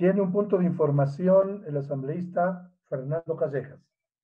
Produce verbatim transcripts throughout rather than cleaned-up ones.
Tiene un punto de información el asambleísta Fernando Callejas.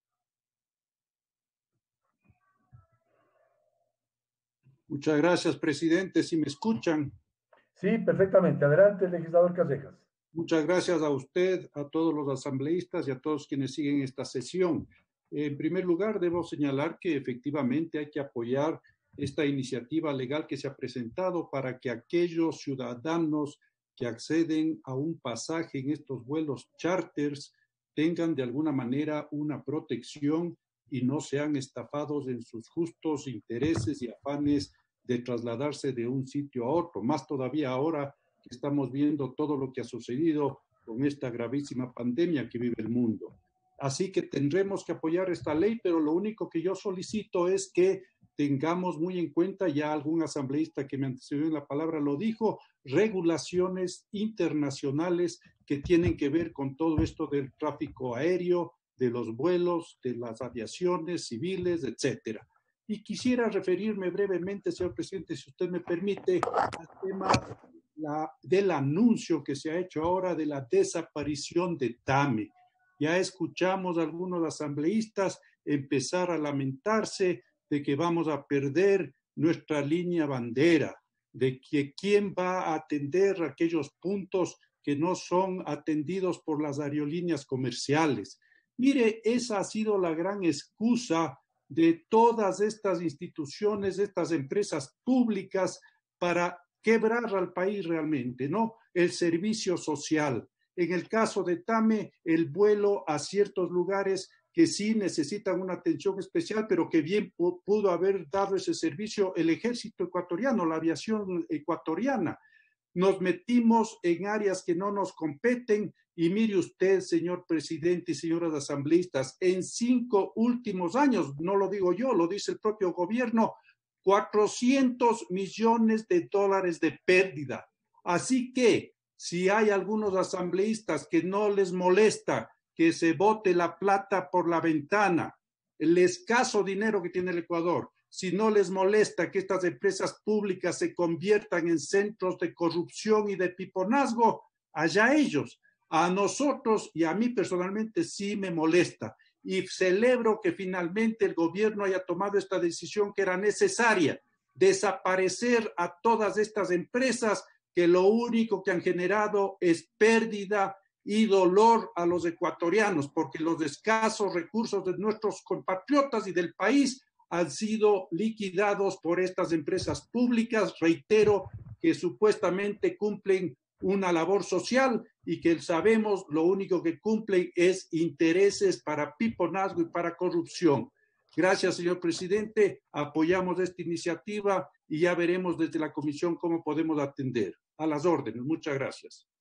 Muchas gracias, presidente. ¿Si me escuchan? Sí, perfectamente. Adelante, legislador Callejas. Muchas gracias a usted, a todos los asambleístas y a todos quienes siguen esta sesión. En primer lugar, debo señalar que efectivamente hay que apoyar esta iniciativa legal que se ha presentado para que aquellos ciudadanos que acceden a un pasaje en estos vuelos charters tengan de alguna manera una protección y no sean estafados en sus justos intereses y afanes de trasladarse de un sitio a otro. Más todavía ahora que estamos viendo todo lo que ha sucedido con esta gravísima pandemia que vive el mundo. Así que tendremos que apoyar esta ley, pero lo único que yo solicito es que tengamos muy en cuenta, ya algún asambleísta que me antecedió en la palabra lo dijo, regulaciones internacionales que tienen que ver con todo esto del tráfico aéreo, de los vuelos, de las aviaciones civiles, etcétera. Y quisiera referirme brevemente, señor presidente, si usted me permite, al tema la, del anuncio que se ha hecho ahora de la desaparición de TAME. Ya escuchamos a algunos asambleístas empezar a lamentarse de que vamos a perder nuestra línea bandera, de que quién va a atender aquellos puntos que no son atendidos por las aerolíneas comerciales. Mire, esa ha sido la gran excusa de todas estas instituciones, estas empresas públicas para quebrar al país realmente, ¿no? El servicio social. En el caso de TAME, el vuelo a ciertos lugares que sí necesitan una atención especial, pero que bien pudo haber dado ese servicio el ejército ecuatoriano, la aviación ecuatoriana. Nos metimos en áreas que no nos competen y mire usted, señor presidente y señoras asambleístas, en cinco últimos años, no lo digo yo, lo dice el propio gobierno, cuatrocientos millones de dólares de pérdida. Así que si hay algunos asambleístas que no les molesta que se bote la plata por la ventana, el escaso dinero que tiene el Ecuador, si no les molesta que estas empresas públicas se conviertan en centros de corrupción y de piponazgo, allá ellos. A nosotros y a mí personalmente sí me molesta. Y celebro que finalmente el gobierno haya tomado esta decisión que era necesaria, desaparecer a todas estas empresas que lo único que han generado es pérdida y dolor a los ecuatorianos, porque los escasos recursos de nuestros compatriotas y del país han sido liquidados por estas empresas públicas, reitero, que supuestamente cumplen una labor social y que sabemos lo único que cumplen es intereses para piponazgo y para corrupción. Gracias, señor presidente. Apoyamos esta iniciativa y ya veremos desde la comisión cómo podemos atender. A las órdenes. Muchas gracias.